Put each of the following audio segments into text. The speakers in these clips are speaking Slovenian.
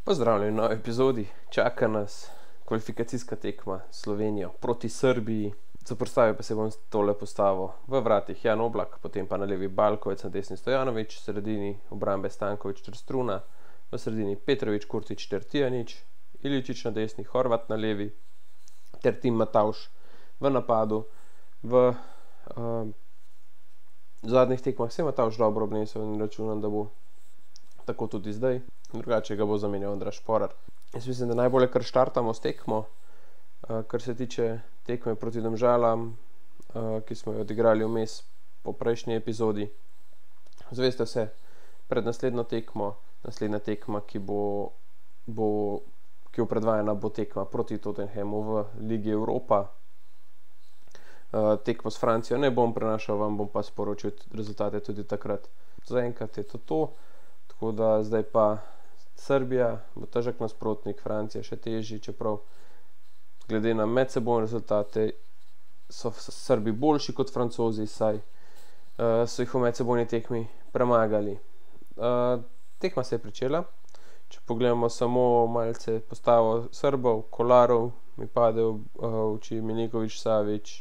Pozdravljeni v novi epizodi. Čaka nas kvalifikacijska tekma s Slovenijo proti Srbiji. Zoprstavil pa se bom tole postavil v vratih Jan Oblak, potem pa na levi Balkovec, na desni Stojanović, v sredini obrambe Stanković ter Struna, v sredini Petrović, Kurtić ter Tijanić, Iličić na desni, Horvat na levi ter Tim Matavž v napadu. V zadnjih tekmah se je Matavž dobro obnesel in računam, da bo tako tudi zdaj. Drugače ga bo zamenjal Andraž Šporar. Jaz mislim, da najbolje kar štartamo s tekmo, kar se tiče tekme proti Domžalam, ki smo jo odigrali vmes po prejšnji epizodi. Zveste se, pred naslednjo tekmo, naslednja tekma, ki bo predvajana, bo tekma proti Tottenhamu v Ligi Evropa. Tekmo s Francijo ne bom prenašal, vam bom pa sporočil rezultate tudi takrat. Zaenkrat je to. Tako da zdaj pa Srbija bo težek nasprotnik, Francija še težji, čeprav glede na medsebojne rezultate so Srbi boljši kot Francozi, saj so jih v medsebojni tekmi premagali. Tekma se je pričela. Če pogledamo samo malce postavo Srbov, Kolarov mi pade v oči, Milinković, Savić,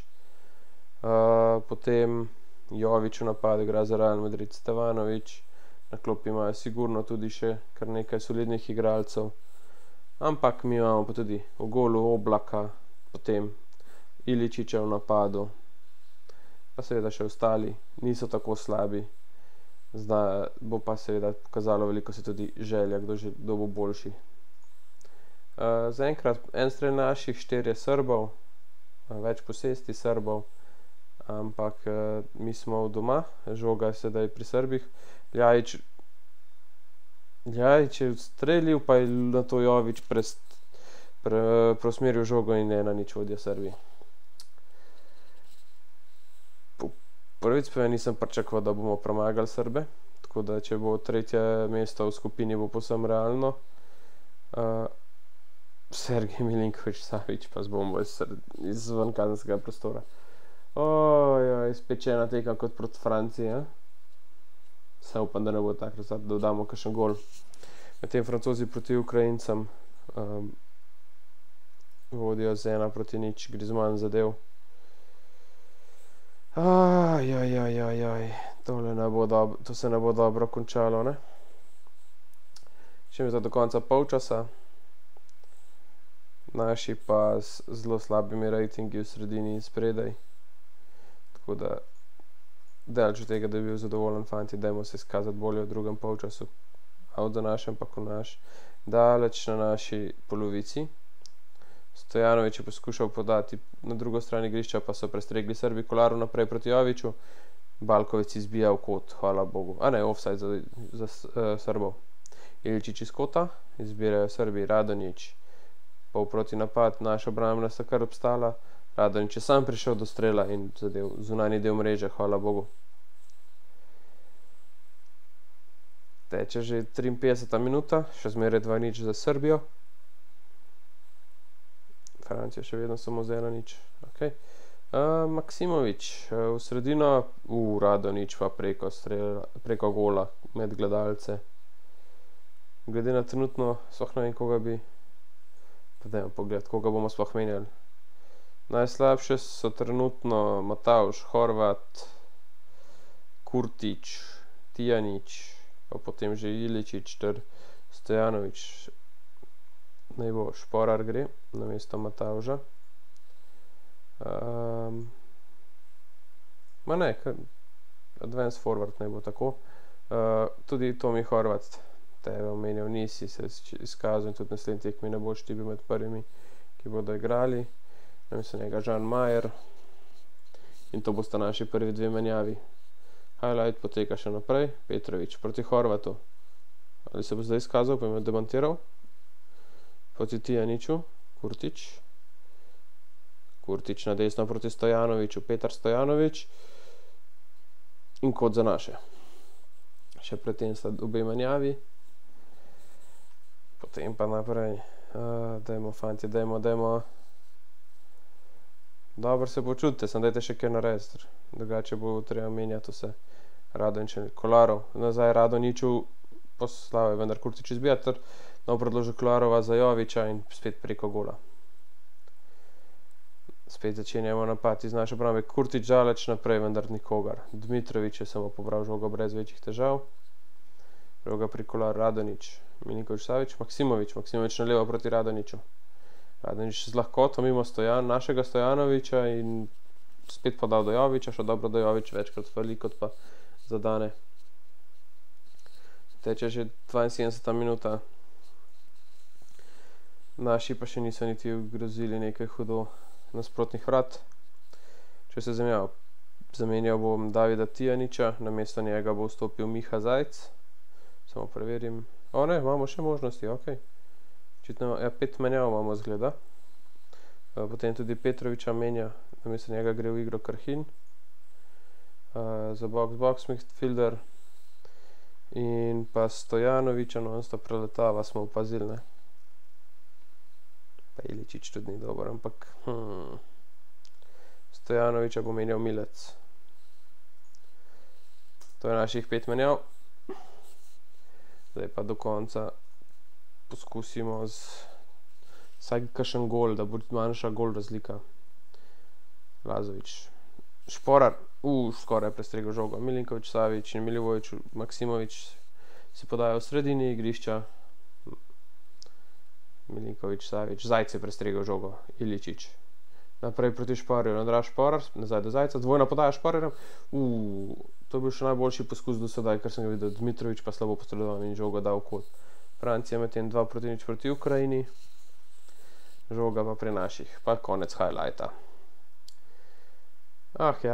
potem Jović v napadu igra za Real Madrid, Stevanović. Na klopi imajo sigurno tudi še kar nekaj solidnih igralcev, ampak mi imamo pa tudi v golu Oblaka, potem Iličića v napadu, pa seveda še ostali niso tako slabi. Zdaj bo pa seveda pokazalo veliko se tudi želja, kdo bo boljši. Zaenkrat en strel naših, 4 Srbov, več posesti Srbov, ampak mi smo doma, žoga je sedaj pri Srbih. Ljajić je ustrelil, pa je na to Jović preusmeril žogo in 1-0 vodja Srbiji. Prvič pa nisem pričakoval, da bomo premagali Srbe, tako da če bo tretje mesto v skupini, bo povsem realno. Sergej Milinković, Savić pa z bombo izven kazenskega prostora. Spečena tekma kot proti Franciji, Se upam, da ne bo takrat, da dodamo kakšen gol. Medtem Francozi proti Ukrajincem vodijo z 1-0, Griezmann zadev. To se ne bo dobro končalo, ne? Še mi do konca polčasa. Naši pa z zelo slabimi ratingi v sredini in spredaj. Tako da daleč od tega, da je bil zadovoljen fanti, dajmo se izkazati bolje v drugem polčasu. Out za našem, pa ko naš. Daleč na naši polovici. Stojanović je poskušal podati na drugo stran igrišča, pa so prestregli Srbi. Kolarov naprej proti Joviću. Balkovec izbija v kot, hvala Bogu. Offside za Srbov. Iličić iz kota, izbirajo Srbi. Radonjić, pol proti napad, naša obrambna sta kar obstala. Radonjić je sam prišel do strela in zadev zunanji del mreže, hvala Bogu. Teče že 53. minuta, še zmeraj 2-0 za Srbijo. Francija še vedno samo z 1-0. Okay. Maksimović v sredino, Radonjić pa preko gola med gledalce. Glede na trenutno, sploh ne vem, koga bi, pa dajmo pogled, koga bomo sploh menjali. Najslabše so trenutno Matavž, Horvat, Kurtić, Tijanić, pa potem že Iličić ter Stojanović. Naj bo Šporar gre na mesto Matavža. Advanced forward naj bo tako. Tudi Tomi Horvat, tebe omenjal, nisi se izkazal in tudi naslednji tekmi ne boš ti bil med prvimi, ki bodo igrali. Mislim, njega Žan Majer. In to bosta naši prvi dve menjavi. Highlight poteka še naprej. Petrović proti Horvatu. Ali se bo zdaj izkazal, pa je demantiral. Proti Tijaniću. Kurtić na desno proti Stojanoviću. Petar Stojanović. In kot za naše. Še predtem sta obe menjavi. Potem pa naprej. Dajmo, fanti, dajmo. Dobro se počutite, sem dajte še kaj narediti, drugače bo treba menjati vse. Radonjić, Kolarov, nazaj Radonjiću poslal je, vendar Kurtić izbija, No, predložil Kolarova za Jovića in spet preko gola. Spet začenjamo napad iz naše obrambe. Kurtić daleč naprej, vendar nikogar. Dmitrović je samo pobral žogo brez večjih težav. Žoga pri Kolar, Radonić, Milinković Savić, Maksimović na levo proti Radoniću. Radonić z lahkoto mimo našega Stojanovića in spet podal do Jovića, še dobro do Jović, večkrat fali kot pa zadane. Teče že 72. minuta. Naši pa še niso niti grozili nekaj hudo nasprotnih vrat. Če se zamenjal bom Davida Tijanića, namesto njega bo vstopil Miha Zajc. Samo preverim. O ne, imamo še možnosti, ok. Očitno, ja, 5 menjav imamo zgleda. Potem tudi Petrovića menja, namesto njega gre v igro Krhin. Za box midfielder. In pa Stojanovića, no, on sta preletava, smo opazili, ne. Pa Iličić tudi ni dober, ampak Stojanovića bo menjal Milec. To je naših 5 menjav. Zdaj pa do konca poskusimo vsaj kakšen gol, da bo manjša gol razlika. Lazović. Šporar. Skoraj je prestregel žogo. Milinković Savić in Milivojević Maksimović si podajo v sredini igrišča. Milinković Savić. Zajc je prestregel žogo. Iličić. Naprej proti Šporarju. Andraž Šporar. Nazaj do Zajca. Dvojna podaja Šporarjem. To je bil še najboljši poskus do sedaj, kar sem ga videl. Dmitrović pa slabo posredoval in žogo dal v kot. Francija med tem 2-0 proti Ukrajini. Žoga pa pri naših. Pa konec highlighta. Ja.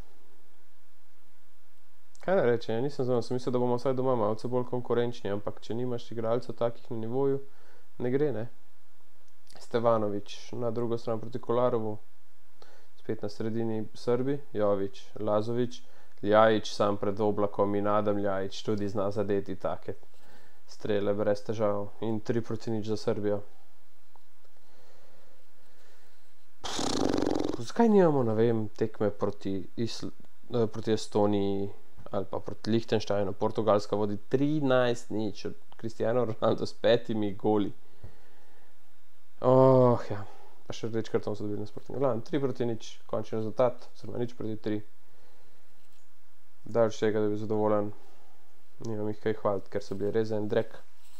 Kaj ne reče, nisem znal, sem mislil, da bomo vsaj doma malce bolj konkurenčni, ampak če nimaš igralcev takih na nivoju, ne gre, ne. Stevanović na drugo stran proti Kolarovu. Spet na sredini Srbi. Jović, Lazović. Ljajić sam pred oblakom in Adam Ljajić tudi zna zadeti take strele brez težav. In 3-0 za Srbijo. Zakaj nimamo, ne vem, tekme proti Estoniji ali pa proti Lichtensteinu? Portugalska vodi 13-0 od Cristiano Ronaldo s 5 goli. Ja. Pa še rdeč karton so dobili nasprotni. 3-0, končni rezultat, oziroma 0-3. Daljš tega, da bi zadovoljen. Nimam jih kaj hvaliti, ker so bili res en drek.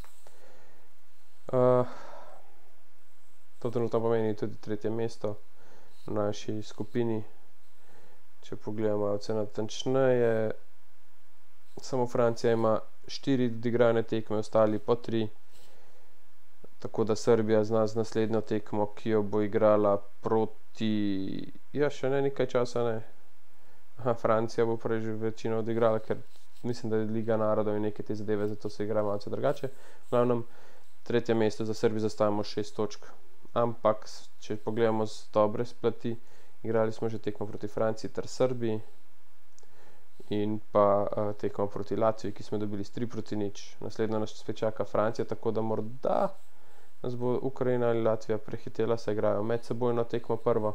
To trenutno pomeni tudi 3. mesto v naši skupini. Če pogledamo malce natančneje, samo Francija ima 4 odigrane tekme, ostali po 3. Tako da Srbija zna z naslednjo tekmo, ki jo bo igrala proti... Ja, še ne nekaj časa, ne. Francija bo prej že večino odigrala, ker mislim, da je Liga narodov in neke te zadeve, zato se igra malce drugače. V glavnem, 3. mesto za Srbijo zastavimo 6 točk. Ampak, če pogledamo z dobre splati, igrali smo že tekmo proti Franciji ter Srbiji in pa tekmo proti Latviji, ki smo dobili s 3-0. Naslednjo nas spet čaka Francija, tako da morda nas bo Ukrajina ali Latvija prehitela, se igrajo med sebojno tekmo prvo.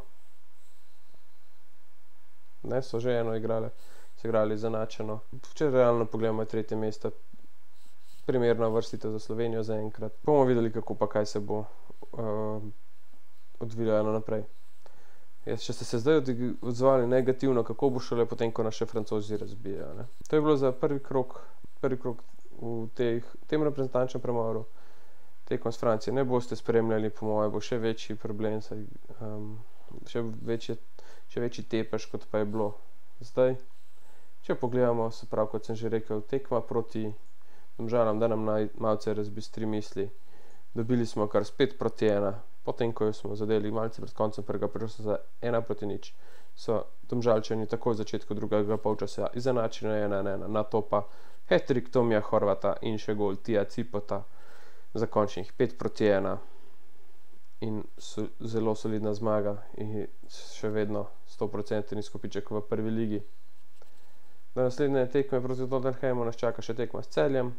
Ne, so že eno igrali, se igrali izenačeno. Če realno pogledamo, je 3. mesto primerna vrstitev za Slovenijo zaenkrat. Bomo videli, kako pa kaj se bo odvijalo naprej. Če ste se zdaj odzvali negativno, kako bo šele potem, ko nas še Francozi razbijajo, ne? To je bilo za prvi krog v tem reprezentančnem premoru. Tekom s Francije ne boste spremljali, po mojem bo še večji problem, še večji tepež, kot pa je bilo zdaj. Če pogledamo, se pravi, kot sem že rekel, tekma proti Domžalam, da nam malce razbistri misli. Dobili smo kar 5-1, potem ko smo zadeli malce pred koncem prvega priložnosti za 1-0, so Domžalčani takoj v začetku drugega polčasa izenačili 1-1, na to pa hat-trick Tomija Horvata in še gol Tija Cipota za končnih 5-1 in zelo solidna zmaga in še vedno 100% izkupiček v prvi ligi. Na naslednje tekme proti Tottenhamu nas čaka še tekma s Celjem.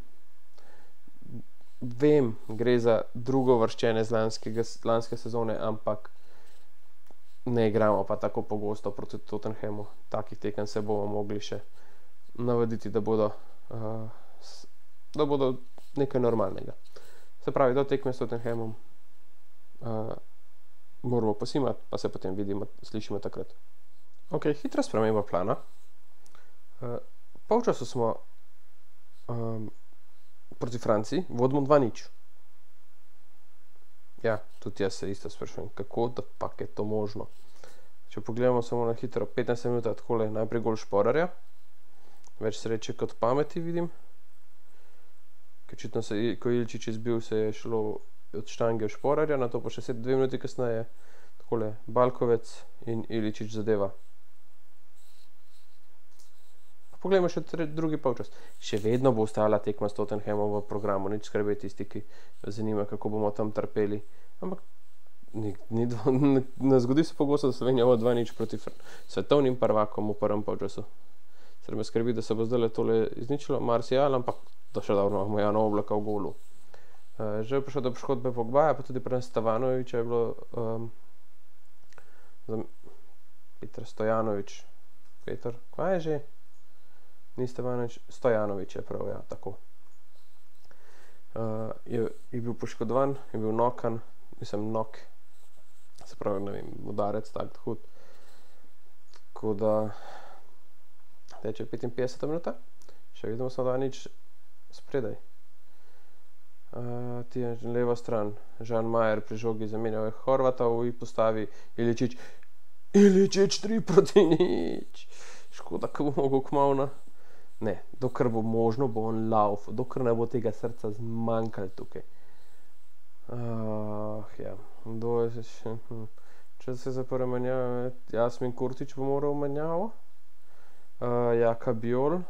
Vem, gre za drugo vrščene z lanske sezone, ampak ne igramo pa tako pogosto proti Tottenhamu. Takih tekem se bomo mogli še navaditi, da bodo nekaj normalnega. Se pravi, do tekme s Tottenhamom moramo posimati, pa se potem vidimo, slišimo takrat. Ok, hitra sprememba plana. Polčasu smo proti Franciji, vodimo 2-0. Ja, tudi jaz se isto sprašujem, kako da pak je to možno. Če pogledamo samo na hitro, 15 minut takole, najprej gol Šporarja, več sreče kot pameti vidim. Očitno se, ko Iličić izbil, se je šlo od štange v Šporarja, na to pa še 2 minuti kasneje, takole Balkovec in Iličić zadeva. Poglejmo še drugi polčas. Še vedno bo ostala tekma s Tottenhamom v programu, nič skrbe tisti, ki zanima, kako bomo tam trpeli. Ampak ne zgodi se pogosto, da Slovenija bo 2-0 proti svetovnim prvakom v prvem polčasu. Ser me skrbi, da se bo zdaj tole izničilo, Martial, ampak to še dobro imamo Jana Oblaka v golu. Že je prišel do poškodbe Pogbaja, pa tudi pri Stavanoviča je bilo Peter Stojanovič. Peter, kaj je že? Ni Stevanovič, Stojanovič je prav, ja, tako. Je bil poškodovan, je bil nokan, nok, se pravi, ne vem, udarec, tak hud. Tako da, teče 55 minuta, še vidimo smo 2-0 spredaj. Ti je levo stran, Žan Majer pri žogi zamenjal je Horvata, v postavi Iličić 3-0. Škoda, ko bo mogel kmalo Ne, dokler bo možno, bo on laufal, dokler ne bo tega srca zmanjkalo tukaj. Ja, kdo je še? Če se zaprve menjava, Jasmin Kurtić bo moral menjavo. Jaka Biol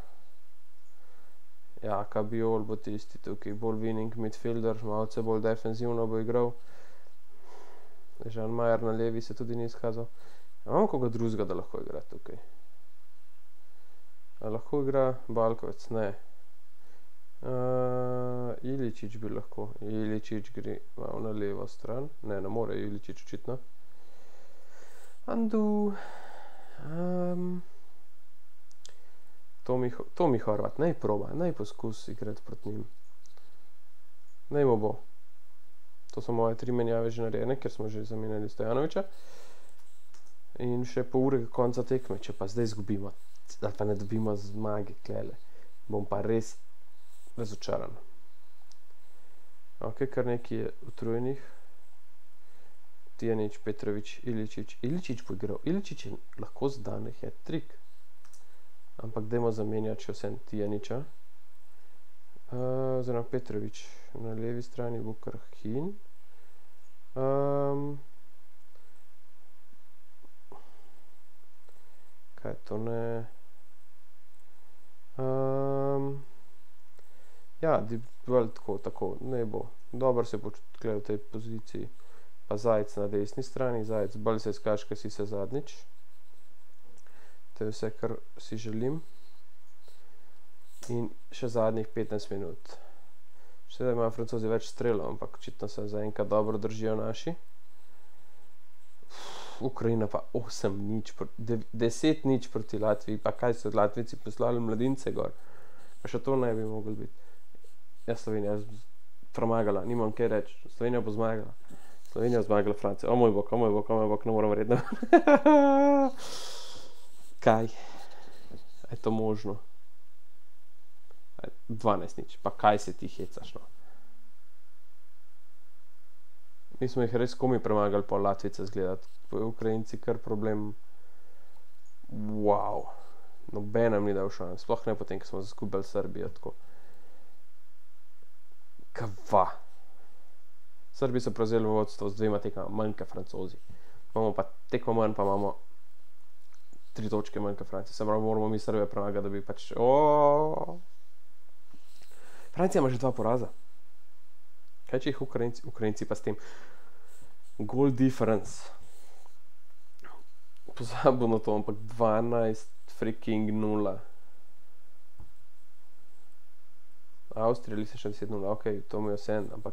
bo tisti tukaj, bolj winning midfielder, malce bolj defensivno bo igral. Žan Majer na levi se tudi ni izkazal. Imamo koga drugega, da lahko igra tukaj? A lahko igra Balkovec? Ne. Iličić bi lahko. Iličić gre malo na levo stran. Ne more Iličić očitno. Andu. Tomi Horvat, naj proba, naj poskus igrati proti njim. Naj mu bo. To so moje 3 menjave že narejene, ker smo že zamenjali Stojanoviča. In še pol ure konca tekme, če pa zdaj izgubimo, ali pa ne dobimo zmage klele, bom pa res razočaran. Ok, kar nekaj je utrujenih. Tijanić, Petrović, Iličić. Iličić bo igral. Iličić je lahko zdane hat-trick. Ampak dajmo zamenjati še vsem Tijanića. Oziroma Petrović na levi strani bo Krhin. Kaj to ne? Ja, tako, ne bo. Dobro se počuti v tej poziciji. Pa Zajec na desni strani, Zajec bolj se izkaže, si se zadnjič. To je vse, kar si želim. In še zadnjih 15 minut. Še da imajo Francozi več strelov, ampak očitno se zaenkrat dobro držijo naši. Ukrajina pa 10-0 proti Latviji, pa kaj so Latvijci poslali mladince gor. Pa še to ne bi mogli biti. Ja, Slovenija je premagala, nimam kaj reči. Slovenija bo zmagala. Slovenija zmagala Francijo. O moj bog, ne moram vredno. Kaj? Je to možno? 12-0, pa kaj se ti hecaš, no? Mi smo jih res komi premagali po Latvice zgledati. Ukrajinci kar problem. Wow. Nobenem ni dal šans. Sploh ne potem, ko smo zgubili Srbijo tako. Kva? Srbi so prevzeli vodstvo z 2 tekmama manj kot Francozi. Imamo pa tekmo manj, pa imamo 3 točke manj kot Francija. Se pravi, moramo mi Srbijo premagati, da bi pač... Francija ima že 2 poraza. Kaj če jih Ukrajinci pa s tem? Goal difference. Pozabil na to, ampak 12-0. Avstrija ali se še 10-0, ok, to mi je vse, ampak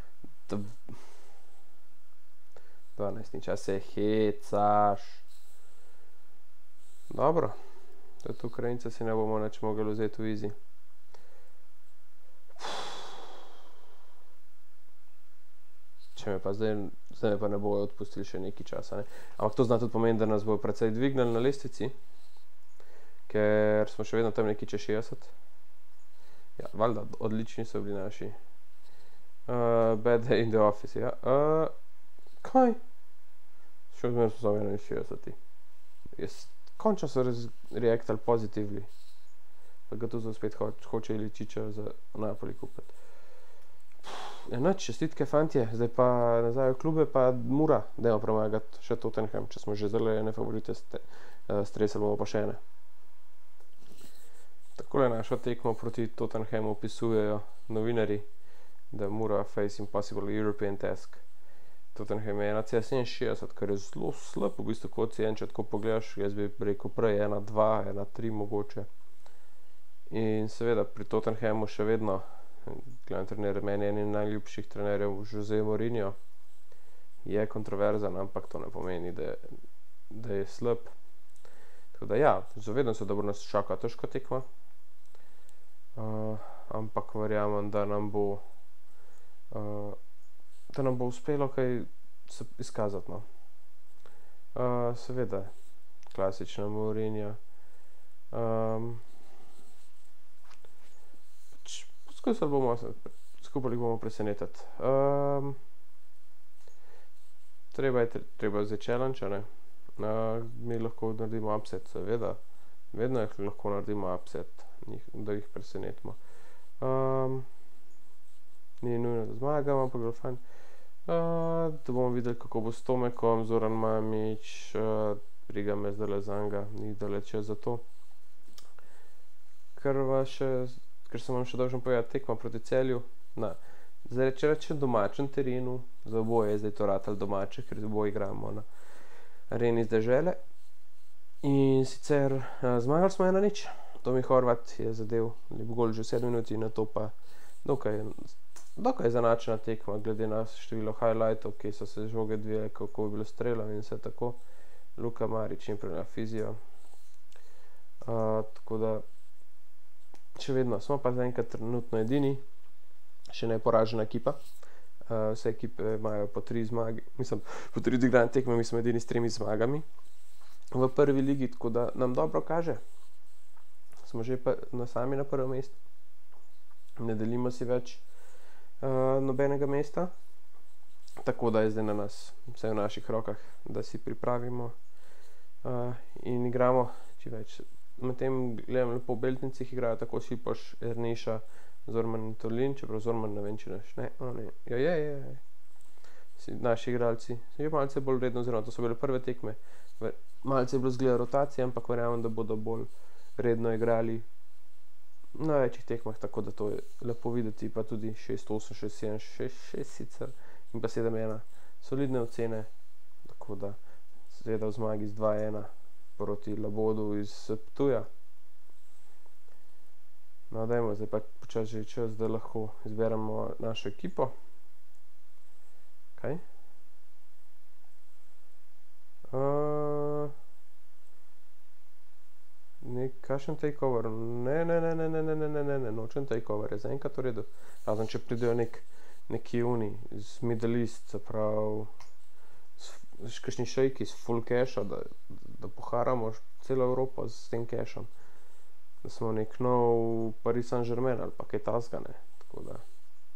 12 čas se hecaš. Dobro, tudi Ukrajince si ne bomo neč mogli vzeti v izi. če me pa zdaj me pa ne bojo odpustili še nekaj časa. Ne. Ampak to zna tudi pomeni, da nas bojo precej dvignili na lestvici, ker smo še vedno tam nekaj čez 60. Ja, valjda, odlični so bili naši. Bad Day in the Office, ja. Kaj? Še odmer so samo 61. Končno so reaktali pozitivni. Pa ga tu so spet hoče Iličiča za Napoli kupiti. Ja, nič, čestitke fantje, zdaj pa nazaj v klube, pa Mura, dajmo premagati še Tottenham, če smo že zelo ene favorite stresali bomo pa še ene. Takole našo tekmo proti Tottenhamu opisujejo novinari, da Mura face impossible European task. Tottenham je 1,67, kar je zelo slab, v bistvu kot si če tako pogledaš, jaz bi rekel prej 1,2, 1,3 mogoče. In seveda pri Tottenhamu še vedno glavni trener, meni je en najljubših trenerjev Jose Mourinho, je kontroverzan, ampak to ne pomeni, da je slab. Tako da ja, zavedam se, da bo nas čaka težka tekma, ampak verjamem, da nam bo uspelo kaj izkazati. No. Seveda, klasična Mourinho. Skupaj bomo presenetiti. Treba vzeti challenge, ne? Mi lahko naredimo upset, seveda. Vedno lahko naredimo upset, da jih presenetimo. Ni nujno, da zmagamo, ampak je fajn. Da bomo videli, kako bo s Tomekom, Zoran Mamić, briga me zdaj zanjega, ni daleč za to. Ker sem vam še dolžen povedati, tekma proti Celju, zdaj če domačem terenu, za oboje je zdaj to ratal domače, ker oboje igramo na areni z Dežele. In sicer zmagali smo 1-0, Tomi Horvat je zadev lep gol že v 7 minuti, na to pa dokaj zanačena tekma, glede na število highlightov, ki so se žoge dvijale, kako je bilo strelov in vse tako. Luka Marić in prena fizijo. Tako da še vedno smo pa zaenkrat trenutno edini, še neporažena ekipa. Vse ekipe imajo po 3 zmage, mislim, po 3 odigrane tekme, mi smo edini s 3 zmagami v prvi ligi, tako da nam dobro kaže. Smo že sami na prvem mestu, ne delimo si več nobenega mesta, tako da je zdaj na nas, vse v naših rokah, da si pripravimo in igramo čim več. Medtem gledam lepo v Beltincih igrajo tako Šipoš, Erniša, Zorman in Tolin, čeprav Zorman ne vem, če naš, ne, je. Naši igralci so že malce bolj redno, oziroma to so bile prve tekme, malce je bilo zgleda rotacije, ampak verjamem, da bodo bolj redno igrali na večjih tekmah, tako da to je lepo videti, pa tudi 6-8, 6-7, 6-6 sicer in pa 7-1, solidne ocene, tako da seveda v zmagi z 2-1 proti Labodu iz Ptuja. No, dajmo, zdaj pa počas že čas, da lahko izberemo našo ekipo. Kaj? Kakšen takeover? Ne, nočem takeover, je zaenkrat v redu. Razen, če pridejo neki uni iz Middle East, se pravi kakšni šejki s full casha, da poharamo celo Evropo s tem cashom, da smo nek nov Paris Saint-Germain ali pa kaj tasga, ne, tako da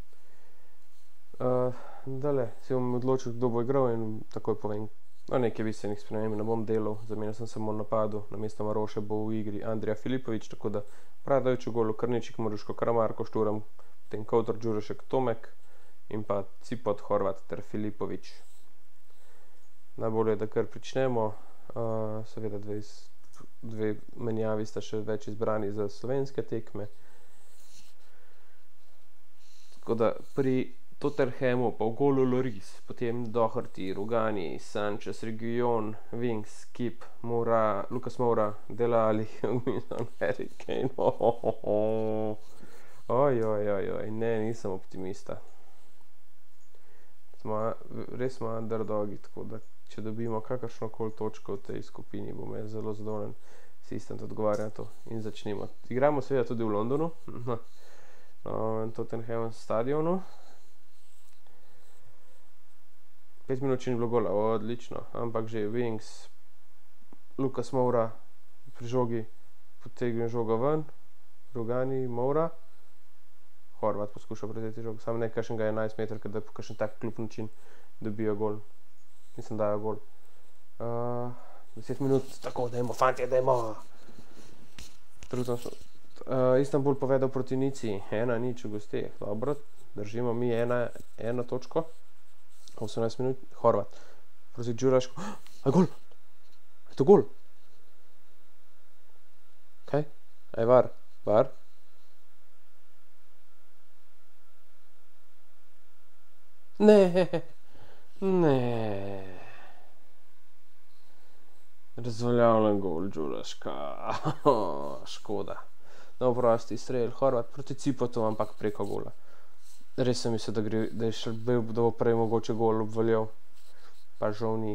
dale, si bom odločil, kdo bo igral in takoj povem. Nekaj bistvenih sprememb ne bom delal, zamenjal sem samo napadu, namesto Maroše bo v igri Andrija Filipović, tako da Pradović v golu, Krničik, Moruško, Karamarko, Šturam, potem Kotor, Đurošek, Tomek in pa Cipot, Horvat ter Filipović. Najbolje, da kar pričnemo, seveda dve menjavi sta še več izbrani za slovenske tekme. Tako da pri Tottenhamu pa v golu Lloris, potem Doherty, Rugani, Sanchez, Reguilón, Winks, Skip, Moura, Lucas Moura, Dele Alli, Harry Kane. Ne, nisem optimista. Res smo underdogi, tako da če dobimo kakršnokoli točko v tej skupini, bom jaz zelo zadovoljen, sistem odgovarja na to in začnimo. Igramo seveda tudi v Londonu, na Tottenham stadionu. 5 minut še ni bilo gola, odlično, ampak že Wings, Lukas Moura pri žogi, potegne žogo ven, Rugani, Moura, Horvat poskuša prevzeti žogo, samo ne kakšen ga 11 metrov, da po kakšen tak kljub način dobijo gol, mislim dajo gol. 10 minut, tako, dajmo, fantje, dajmo. Trenutno Istanbul povedal proti Nici, 1-0 v gosteh, dobro, držimo mi eno točko, 18 minut, Horvat, proti Đuraško, a gol, je to gol? Kaj? Aj var? Ne. Razveljavljen gol Đuraška, škoda. No, prosti strel, Horvat proti Cipotu, ampak preko gola. Res sem mislil, da bo prej mogoče gol obveljal, pa žal ni.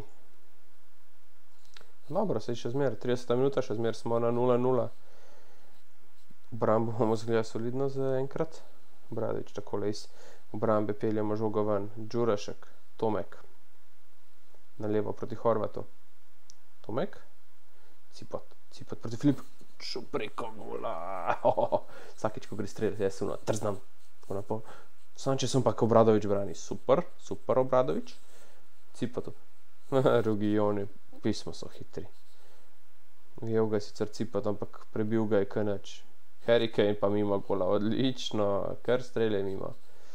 Dobro, saj še zmer, 30 minuta, še zmer smo na 0-0. Obrambo bomo zgledali solidno za enkrat. Obradović takole iz obrambe peljamo žogo ven. Đurašek, Tomek. Na levo proti Horvatu. Tomek. Cipot proti Filipoviću preko gola. Vsakič, ko gre streliti, jaz se trznam. Tako na pol. Sančesom pa Obradović brani. Super Obradović. Cipotu. Rugioni, pismo so hitri. Vijel ga je sicer Cipot, ampak prebil ga je Kanač. Harry Kane pa mimo gola, odlično, kar strelje mimo.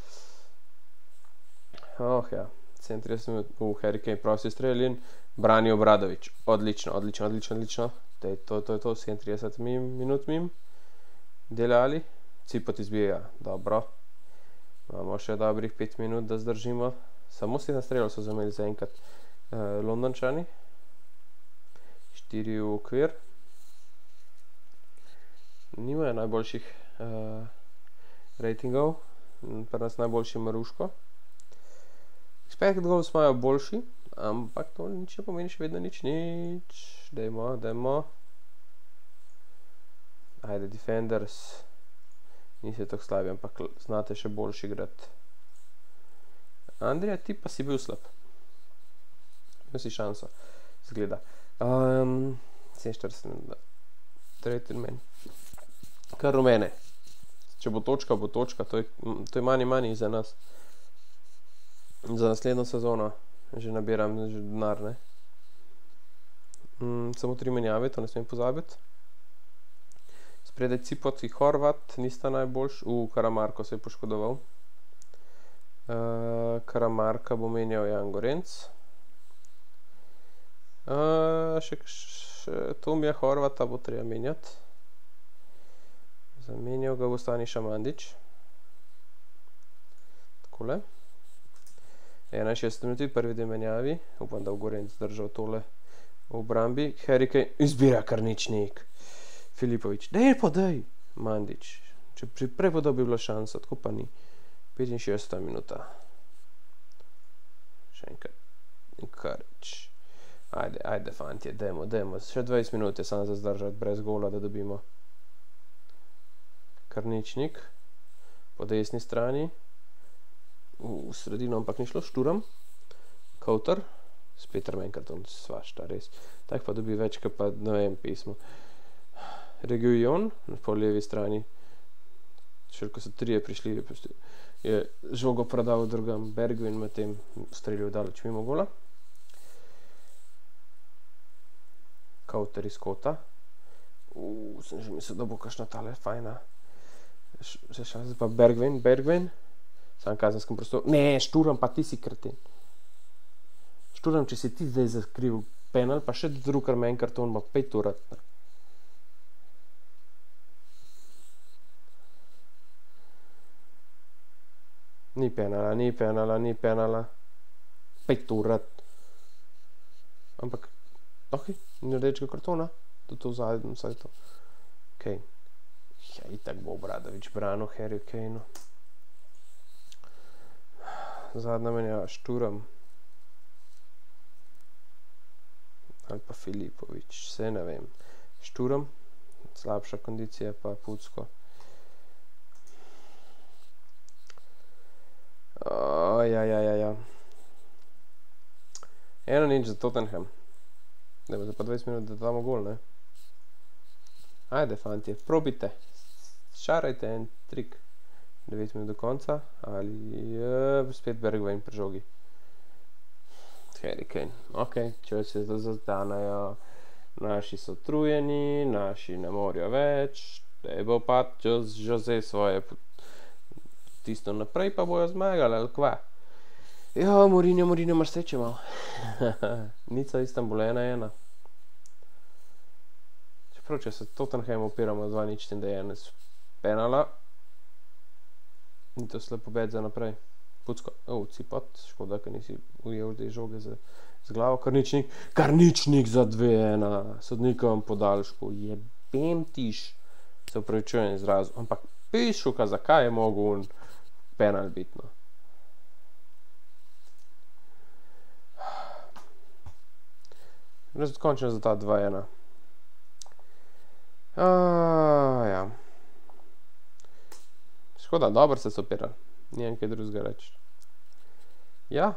Ja, 37 minut, Harry Kane prosti strelj in brani Obradović, odlično. To je to, 37 minut mim. Delali, Cipot izbija, dobro. Imamo še dobrih 5 minut, da zdržimo. Samo 7 strelov so zameli za enkrat Londončani. 4 v okvir. Nimajo najboljših ratingov, pri nas najboljši Maruško. Expected goals imajo boljši, ampak to nič ne pomeni, še vedno nič. Dajmo. Ajde, defenders. Nisi tako slabi, ampak znate še boljši igrati. Andrija, ti pa si bil slab. Imel si šanso, zgleda. 47 minut, tretji meni. Kar rumene. Če bo točka, bo točka. To je manj za nas. Za naslednjo sezono že nabiram denar, ne. Samo 3 menjave, to ne smem pozabiti. Spredaj Cipot in Horvat nista najboljši. Karamarko se je poškodoval. Karamarka bo menjal Jan Gorenc. Še Tomija Horvata bo treba menjati. Zamenjal ga bo Staniša Mandić. Takole. 61 minuti, prvi dve menjavi. Upam, da v Gorenc držal tole v obrambi. Harry Kane izbira Karničnik. Filipović, dej, Mandić. Če prej bo dobil šanso, tako pa ni. 65 minuta. Še enkrat. Karič. Ajde, fantje, dajmo. Še 20 minut je samo za zdržati brez gola, da dobimo. Karničnik. Po desni strani. V sredino, ampak ni šlo. Šturam. Kauter. Spet trmen karton, svašta, res. Tak pa dobi več, pa ne vem, pismo. Reguilon, po levi strani. Še ko so 3 prišli, je žogo prodal drugam Bergvin, med tem streljil daleč mimo gola. Kauter iz kota. Sem že mislil, da bo kakšna tale fajna. Še šanse pa Bergvin. Sam kazenskem prostoru. Ne, Šturam, pa ti si kreten. Šturam, če si ti zdaj zakril penal, pa še drug armen karton, pa 5 urat. Ni penala. 5 urat. Ampak, ok, ni rdečega kartona. To zadnjem, vsaj to. Kane. Ja, itak bo Obradović branil Harry Kaneu. Zadnja menjava, Šturam. Ali pa Filipović, vse ne vem. Šturam, slabša kondicija, pa Pucko. Ja. 1-0 za Tottenham. Dajmo za pa 20 minut, da damo gol, ne? Ajde, fantje, probite. Šarajte en trik. 9 minut do konca. Ali spet Bergwijn pri žogi. Harry Kane. Ok, če se zazdanajo. Naši so trujeni, naši ne morajo več. Daj bo pa Jose svoje tisto naprej, pa bojo zmagali, ali kva. Ja, Mourinho mrseče malo. Nica Istanbul 1-1. Čeprav, če se Tottenham opiramo 2-0 in da je z penala, ni to slep pobed za naprej. Pucko, Cipot, škoda, ker nisi ujel te žoge z glavo. Karničnik za 2-1, sodnikom podaljšku, jebem tiš, se upravičujem izrazu, ampak pišuka, zakaj je mogel penal biti, no. Končen rezultat 2-1. Ja. Škoda, dobro se opirali. Nijem kaj drugega reči. Ja.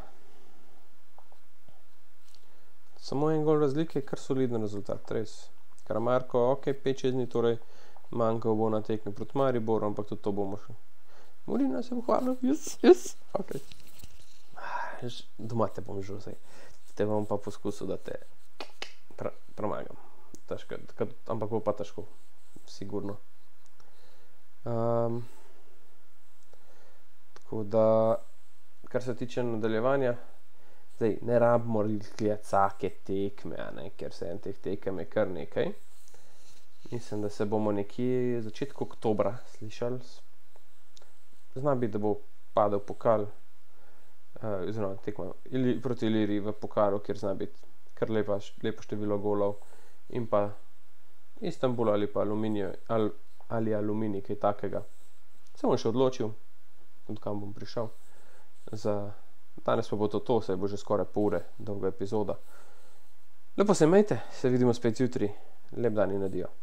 Samo en gol razlike, kar soliden rezultat, res. Karamarko, ok, 5-6 dni, torej manjkal bo na tekmi proti Mariboru, ampak tudi to bomo šli. Mourinho se bo hvalil, yes, ok. Doma te bom že vsej. Te bom pa poskusil, da te premagam. Težko, ampak bo pa težko, sigurno. Tako da, kar se tiče nadaljevanja, zdaj ne rabimo gledati vsake tekme, ker se en teh tekem je kar nekaj. Mislim, da se bomo nekje začetku oktobra slišali. Zna biti, da bo padel pokal, oziroma tekma proti Iliriji v pokalu, kjer zna biti kar lepo število golov, in pa Istanbul ali pa Aluminij, kaj takega. Se bom še odločil, od kam bom prišel. Danes pa bo to, se bo že skoraj pol ure dolga epizoda. Lepo se imejte, se vidimo spet jutri. Lep dan in adijo.